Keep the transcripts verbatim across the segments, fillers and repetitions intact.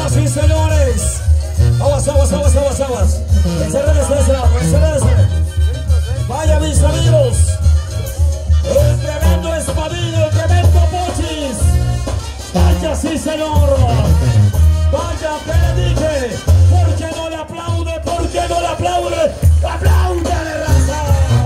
Señoras y señores, aguas, aguas, aguas, aguas, aguas. Encerrédense de ese lado, encerrédense. Vaya mis amigos, el tremendo espadillo, el tremendo Pochis. Vaya sí señor, vaya que le dije. ¿Por qué no le aplaude? ¿Por qué no le aplaude? ¡Apláudale, raza!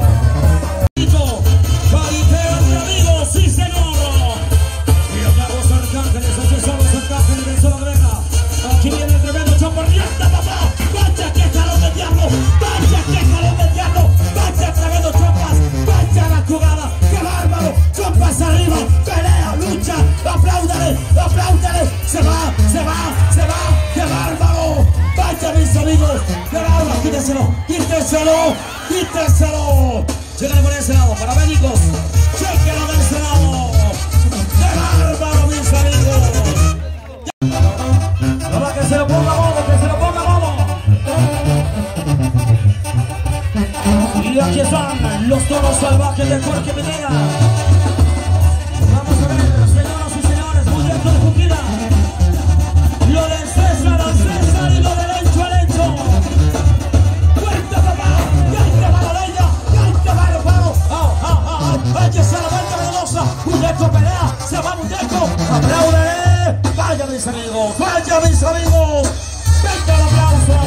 Caripeo entre amigos, sí señor. Y acá los arcángeles, aquí están los arcángeles de Soladrena. Aquí viene el tremendo Champorriata, papá. Vaya que jalón del diablo, vaya que jalón del diablo, vaya tremendo Chompas, vaya la jugada, qué bárbaro. Chompas arriba, pelea, lucha, apláudale, apláudale. Se va, se va, se va, qué bárbaro. Vaya mis amigos, qué bárbaro. Quíteselo, quíteselo, quíteselo. Chéquenlo por ese lado, paramédicos. Chéquenlo de ese lado. ¡Qué bárbaro, mis amigos! Nada que se lo ponga bobo, que se lo ponga bobo. Y aquí están los toros salvajes de Jorge Minera. Vamos a ver, señoras y señores, muy dentro de Juquila. Lo del César al César y lo del Encho al Encho. ¡Cuenta, papá! ¡Cuenta, Valaleña! ¡Cuenta, bárbaro! ¡Ah, ah, ah! ¡Hay que ser la vuelta velosa! ¡Muñeco pelea! ¡Se va Muñeco! ¡Apláudele! ¡Vaya, mis amigos! ¡Vaya, mis amigos! ¡Venga el aplauso!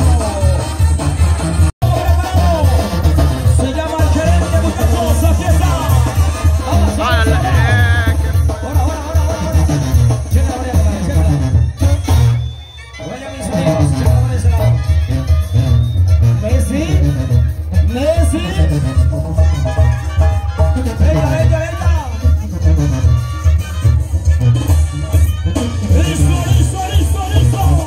Se llama el gerente, muchachos. ¡Aquí está! ¡Vamos, vamos, vamos! ¡Ahora, ahora, ahora, ahora! ¡Chécala, María, chécala! ¡Vaya, mis amigos! ¡Chécala por ese lado! ¡Messi! ¡Messi! ¡Venga, venga, venga! ¡Listo, listo, listo, listo!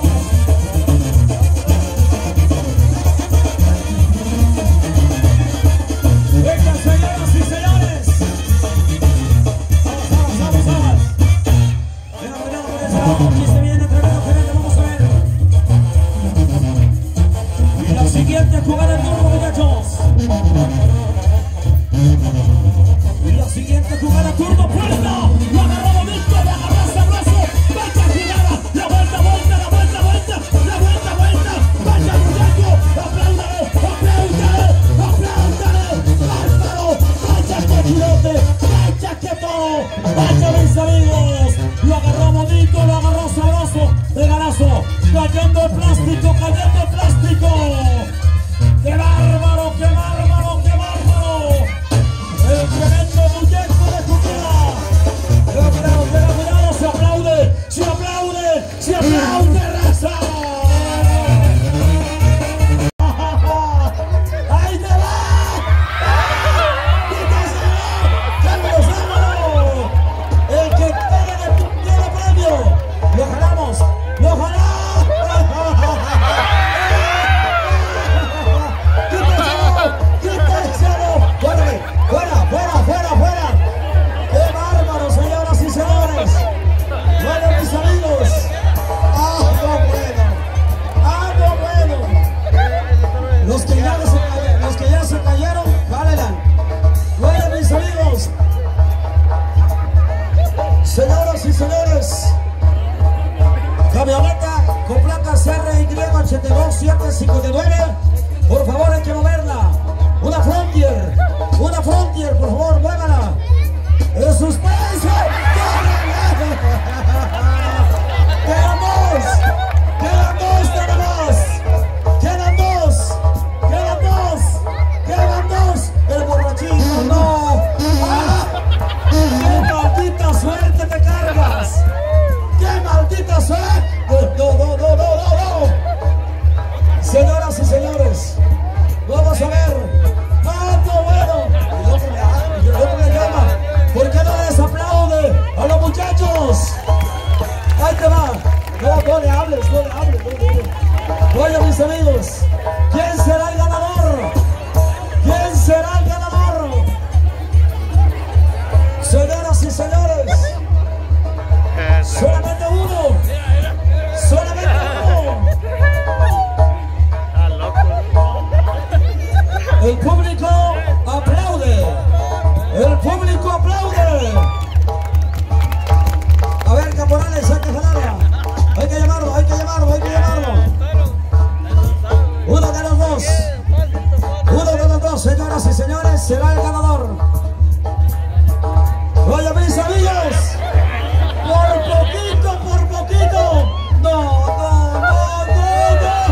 ¡Venga, señoras y señores! ¡Vamos, vamos, vamos, vamos! ¡Venga, venga, por ese lado! ¡Aquí se viene tremendo gerente! ¡Vamos a ver! Y la siguiente jugada de turno, muchachos. Y la siguiente jugada turno, puerta. Lo agarró bonito, lo agarró sabroso. Vaya jugada, la vuelta, vuelta, la vuelta, vuelta, la vuelta, vuelta. Vaya muñeco, apláudale, apláudale, apláudale. Bárbaro, vaya que girote, vaya que todo. Vaya mis amigos, lo agarró bonito, lo agarró sabroso. Regalazo, cayendo el plástico, cayendo el plástico. ¡Qué bárbaro, qué bárbaro, qué bárbaro! ¡El tremendo muñeco de Juquila! ¡Cuidado, cuidado, cuidado, cuidado! ¡Se aplaude! ¡Se aplaude! ¡Se aplaude, raza! ¡Ahí te va! ¡Quíteselo! ¡Vámonos, vámonos! El que tiene, tiene premio. ¡Lo jalamos! ¡Lo jalamos! ¡Fuera, fuera, fuera, fuera! ¡Qué bárbaro, señoras y señores! ¡Bueno, mis amigos! ¡Algo bueno! ¡Algo bueno! Los que ya se cayeron, los que ya se cayeron, jálenla. ¡Bueno, mis amigos! Señoras y señores, camioneta con placas R Y ochenta y dos siete cincuenta y nueve, por favor hay que moverla. Una Frontier, una Frontier, por favor, muévala. ¡En suspenso! ¡Quedan dos! ¡Quedan dos nada más! ¡Quedan dos! ¡Quedan dos! ¡Quedan dos! ¡El borrachito, no! ¡Ah! ¡Qué maldita suerte te cargas! ¡Qué maldita suerte! ¡No, no, no, no, no, no! Señoras y señores, vamos a ver. ¡Tanto bueno! Y el otro le, y el otro le llama. ¿Por qué no les aplaude a los muchachos? Ahí te va. No, no le hable. será el ganador. Oye, mis amigos, por poquito, por poquito. No, no, no, no, no,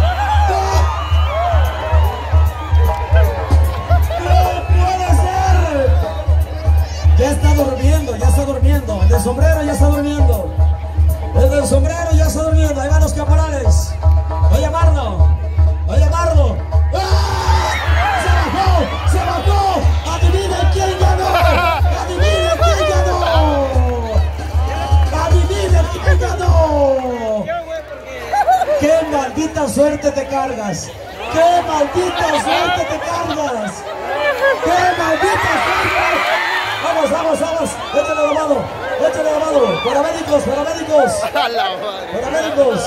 no. No puede ser. Ya está durmiendo, ya está durmiendo. El del sombrero ya está durmiendo. El del sombrero ya está durmiendo. Ahí van los caporales. Voy a llamarlo. Voy a llamarlo. ¡Ah! ¡Se bajó! ¡Se bajó! ¡Adivinen quién ganó! ¡Adivinen quién ganó! ¡Adivinen quién ganó! ¡Qué maldita suerte te cargas! ¡Qué maldita suerte te cargas! ¡Qué maldita suerte! ¡Vamos, vamos, vamos! ¡Échale lavado! ¡Échale lavado! ¡Paramédicos, paramédicos! ¡Paramédicos!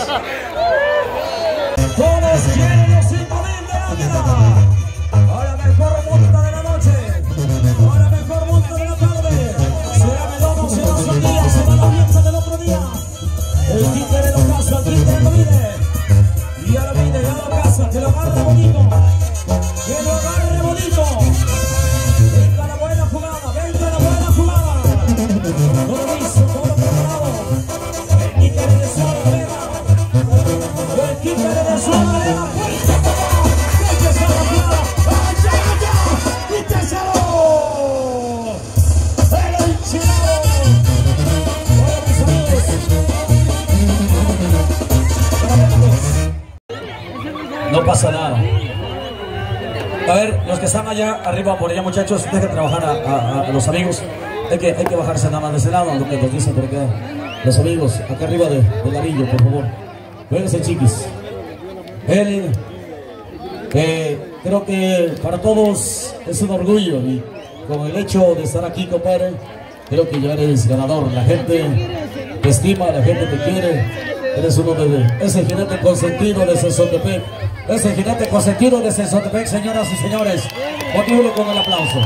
Todos quieren los cinco mil de Águila. Ahora mejor multa de la noche. Ahora mejor multa de la tarde. Será Medomo, será Sandía, será la fiesta del otro día. El títere lo casa, el títere lo mide. Y ya lo mide, ya lo casa, que lo agarre bonito. Que lo agarre bonito. Venga la buena jugada, venga la buena jugada. Todo listo, todo preparado. El títere de suave, venga. El títere de suave, venga. No pasa nada. A ver, los que están allá arriba por allá, muchachos, dejen trabajar a, a, a los amigos. Hay que, hay que bajarse nada más de ese lado, lo que nos dicen por acá. Los amigos, acá arriba de, del anillo, por favor. Vénganse, chiquis. Él, eh, creo que para todos es un orgullo y con el hecho de estar aquí, compadre, creo que ya eres ganador. La gente te estima, la gente te quiere. Eres uno de ese jinete consentido de Sensotepec. Ese jinete consentido de Sensotepec, señoras y señores. Motívelo con el aplauso.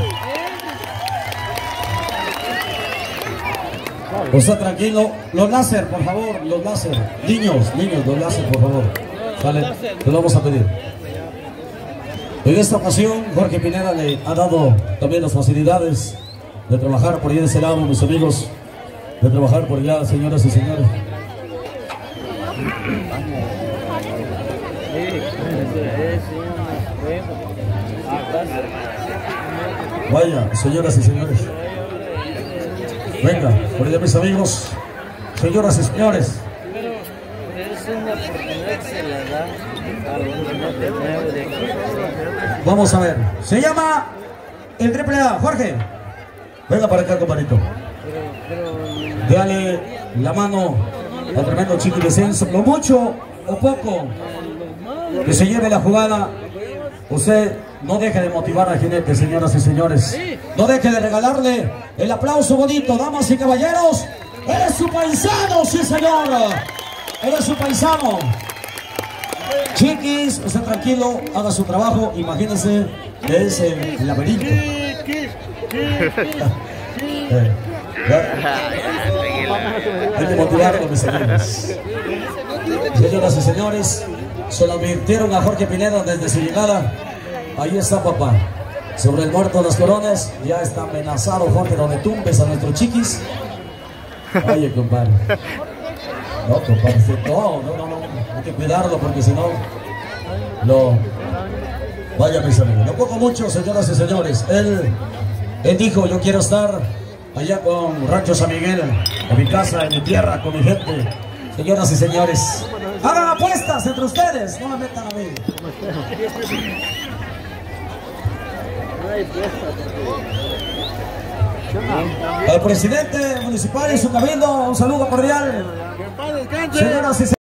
Usted tranquilo. Los láser, por favor, los láser. Niños, niños, los láser, por favor. Sale, te lo vamos a pedir. En esta ocasión, Jorge Pineda le ha dado también las facilidades de trabajar por allá de ese lado, mis amigos. De trabajar por allá, señoras y señores. Vaya, señoras y señores. Venga, por allá mis amigos. Señoras y señores. Vamos a ver. Se llama el triple A. Jorge, venga para acá, compadrito. Dale la mano al tremendo Chiqui de Censo. Lo mucho o poco que se lleve la jugada, usted no deje de motivar al jinete, señoras y señores. No deje de regalarle el aplauso bonito, damas y caballeros. Eres su paisano, sí señor. Eres su paisano. Chiquis, usted tranquilo, haga su trabajo. Imagínense que es el laberinto. Hay que motivarlo, mis amigos. Señoras y señores, se lo advirtieron a Jorge Pineda desde su llegada. Ahí está, papá. Sobre el muerto de las coronas, ya está amenazado Jorge, donde tumbes a nuestros chiquis. Oye, compadre. No, compadre, no, no, no, no. Hay que cuidarlo porque si no, lo... Vaya, mis amigos. No poco mucho, señoras y señores. Él, él dijo, yo quiero estar allá con Rancho San Miguel, en mi casa, en mi tierra, con mi gente. Señoras y señores, hagan apuestas entre ustedes, no me metan a mí. Al presidente municipal y su cabildo, un saludo cordial. Señoras y señores.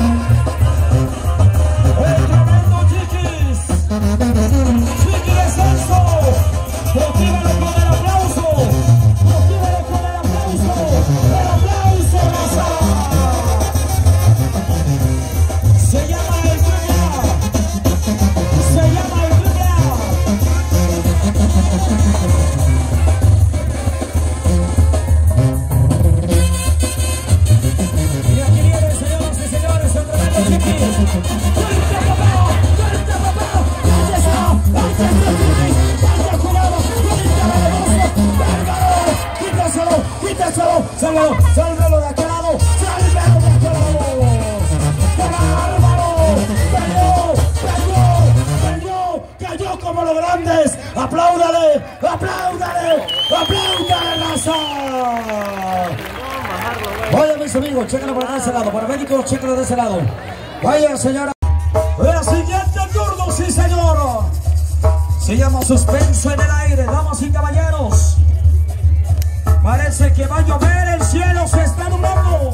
El tremendo Chiquis. Chiqui de Censo. Motívalo con el aplauso. Motívalo con el aplauso. El aplauso, raza. Se llama el triple A. Se llama el triple A. Y aquí viene, señoras y señores, el tremendo Chiquis. ¡Fuerte, papá! ¡Fuerte, papá! ¡Ahí está! ¡Ahí está! ¡Vaya jugada! sálvalo, sálvalo de aquel lado, sálvalo de aquel lado. ¡Qué bárbaro! ¡Cayó! ¡Cayó! ¡Cayó! ¡Cayó como los grandes! ¡Apláudale! ¡Apláudale! ¡Apláudale, raza! Vaya, mis amigos, chécalo por ese lado. Paramédicos, chécalo de ese lado. Vaya, señora. El siguiente turno, sí, señor. Se llama suspenso en el aire, damas y caballeros. Parece que va a llover, el cielo se está nublando.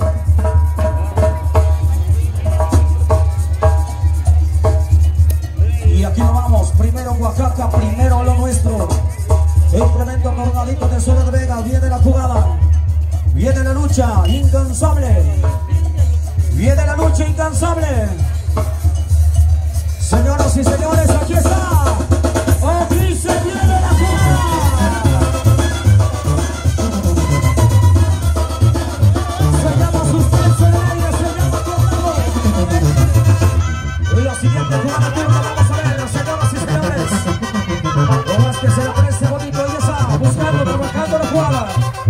Y aquí nos vamos, primero Oaxaca, primero lo nuestro. El tremendo tornadito de Zona de Vega, viene la jugada. Viene la lucha incansable. Viene la lucha incansable. Señoras y señores, aquí está. Aquí se viene la jugada. Se llama suspenso en el aire, se llama tornado. Y la siguiente jugada turna, vamos a ver, señoras y señores. Lo más que se le parece bonito, ella está buscando, trabajando la jugada.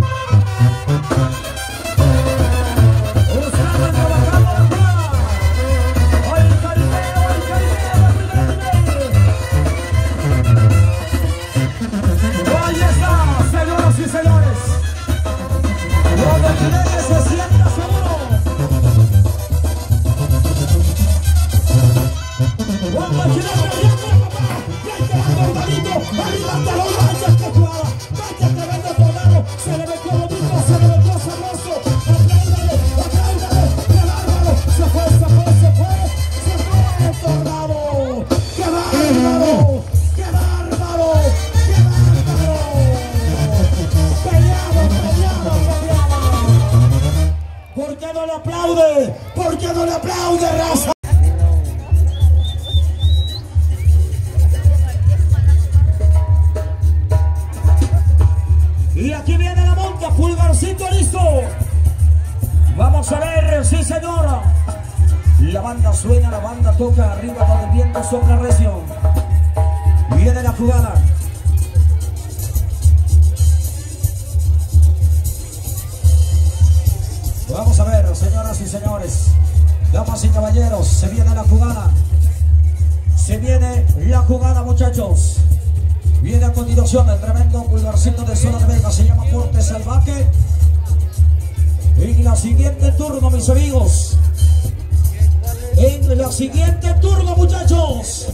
¿Por qué no le aplaude? ¿Por qué no le aplaude, raza? Y aquí viene la monta, pulgarcito listo. Vamos a ver, sí señora. La banda suena, la banda toca arriba donde el viento sopla recio. Viene la jugada. Vamos a ver, señoras y señores, damas y caballeros, se viene la jugada. Se viene la jugada, muchachos. Viene a continuación el tremendo pulgarcito de Zona de Vega, se llama Porte Salvaje. En la siguiente turno, mis amigos. En la siguiente turno, muchachos.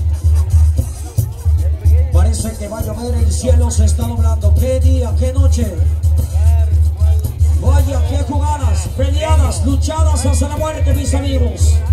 Parece que va a llover, el cielo se está nublando. ¿Qué día, qué noche? Vaya, qué jugadas, peleadas, luchadas hasta la muerte, mis amigos.